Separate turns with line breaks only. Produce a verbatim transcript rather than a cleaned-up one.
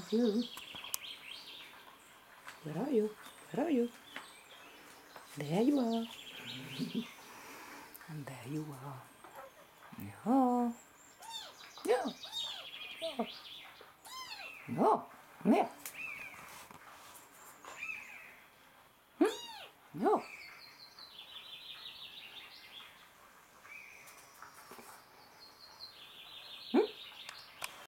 you? Where are you? Where are you? There you are. And there you are. Yeah. Yeah. Yeah. No. Yeah. Hmm? No.